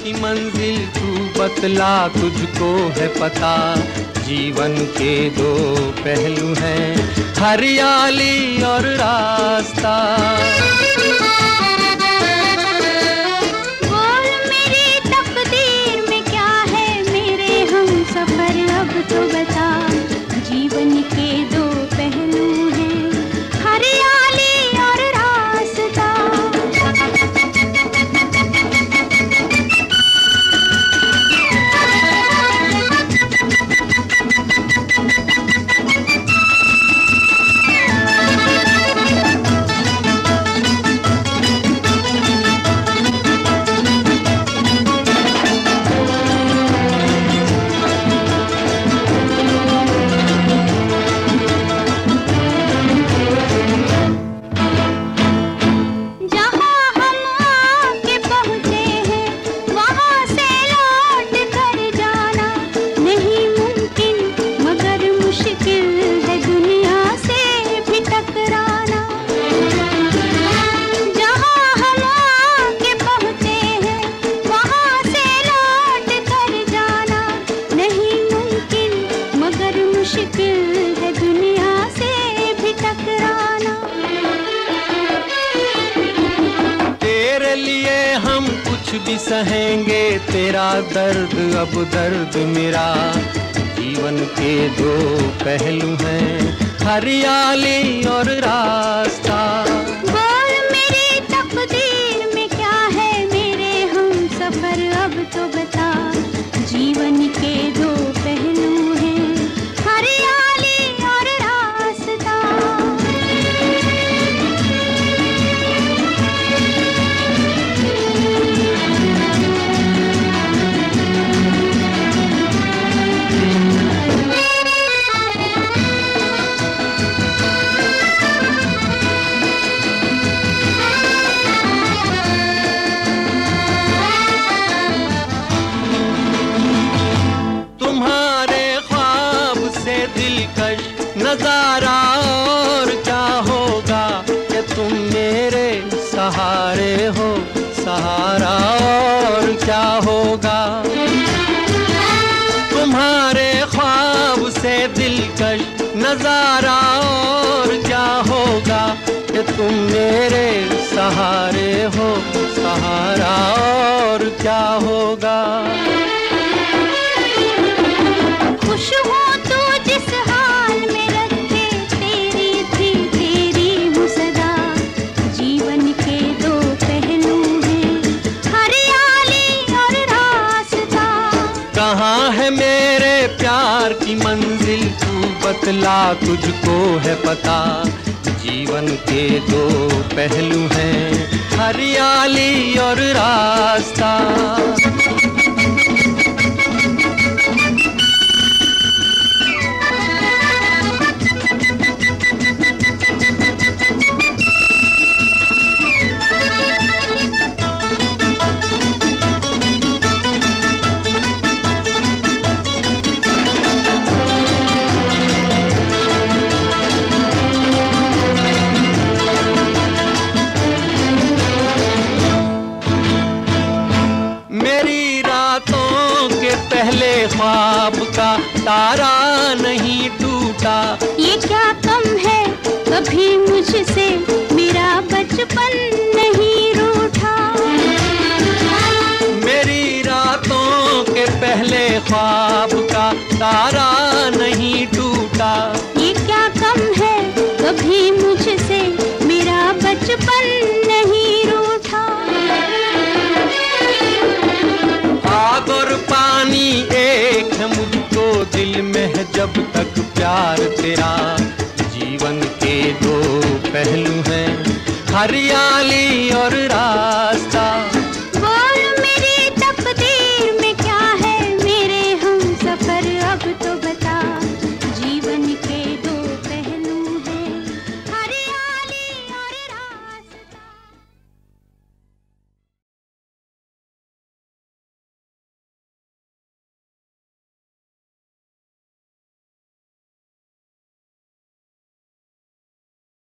की मंजिल तू बतला, तुझको है पता जीवन के दो पहलू हैं, हरियाली और रास्ता। बोल मेरी तकदीर में क्या है, मेरे हम सफर अब तो बता, जीवन के दो पहलू हैं, हरियाली और रास्ता। भी सहेंगे तेरा दर्द अब दर्द मेरा, जीवन के दो पहलू हैं, हरियाली और रास्ता। बोल मेरी तकदीर में क्या है, मेरे हम सफर अब तो बता, जीवन के दो पहलू हैं, हरियाली और रास्ता। नजारा और क्या होगा कि तुम मेरे सहारे हो, सहारा और क्या होगा। तुम्हारे ख्वाब से दिलकश नजारा और क्या होगा कि तुम मेरे सहारे हो, सहारा और क्या होगा। खुश हो तू जिस हाल में रखे, तेरी थी तेरी हूँ सदा, जीवन के दो पहलू हैं, हरियाली और रास्ता। कहाँ है मेरे प्यार की मंजिल तू बतला, तुझको है पता जीवन के दो पहलू हैं, हरियाली और रास्ता। पहले ख्वाब का तारा नहीं टूटा, ये क्या कम है कभी मुझसे, मेरा बचपन नहीं रूठा। मेरी रातों के पहले ख्वाब का तारा नहीं टूटा, ये क्या कम है कभी मुझसे, मेरा बचपन नहीं रूठा। आग और पानी एक है मुझको दिल में है जब तक प्यार तेरा, जीवन के दो पहलू हैं, हरियाली और रास्ता।